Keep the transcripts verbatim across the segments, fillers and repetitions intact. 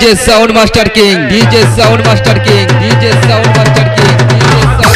DJ sound master king, DJ sound master king, DJ sound master king, DJ sound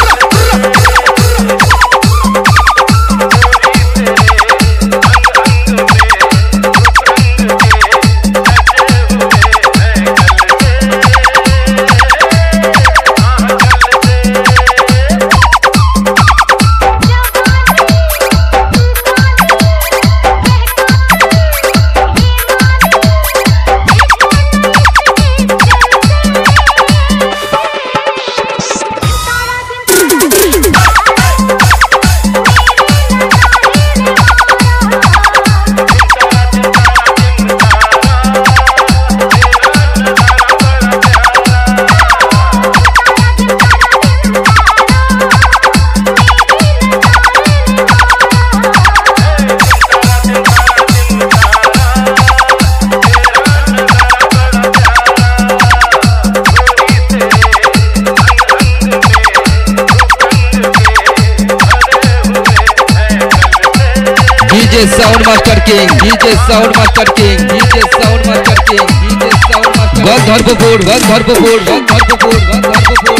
DJ sound master king, DJ sound master king, DJ sound master king, DJ sound master one Dharpur one Dharpur one Dharpur one Dharpur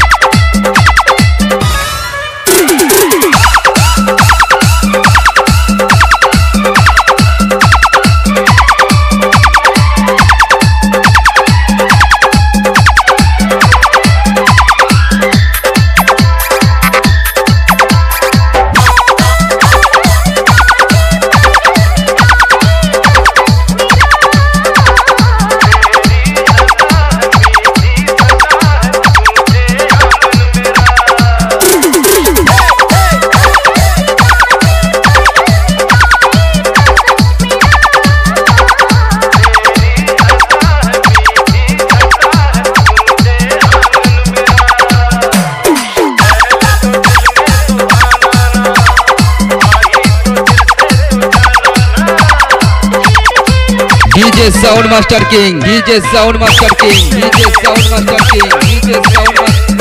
DJ sound master king, DJ sound master king, DJ sound master king, DJ sound master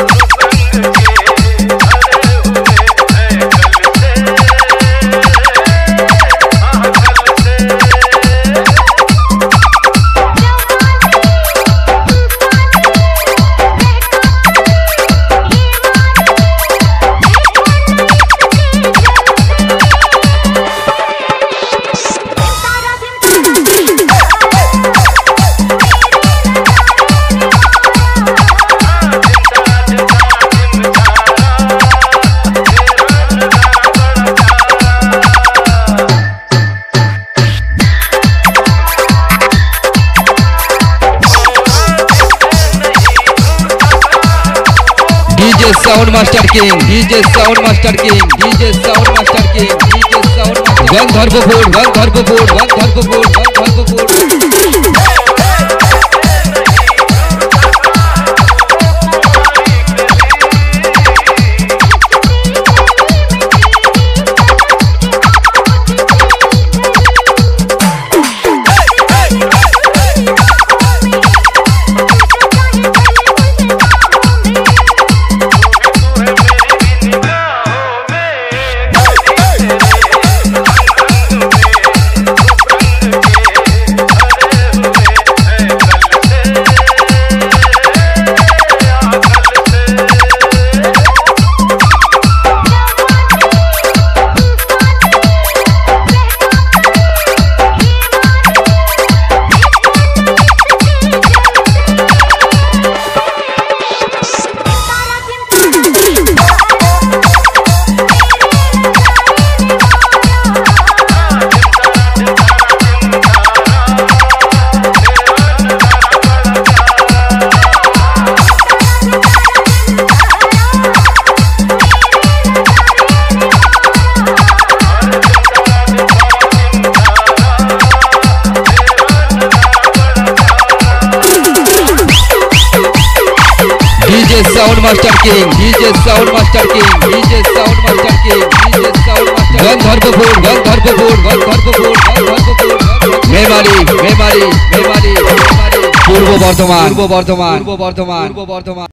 DJ sound master king, DJ sound master king, DJ sound master king, DJ sound master one Dharpur one Dharpur one Dharpur one Dharpur DJ sound master king, DJ sound master king, DJ sound master king, DJ sound master one Dharpur one Dharpur one Dharpur one Dharpur Memari Memari Memari Purba Bardhaman पूर्व बर्धमान पूर्व बर्धमान पूर्व बर्धमान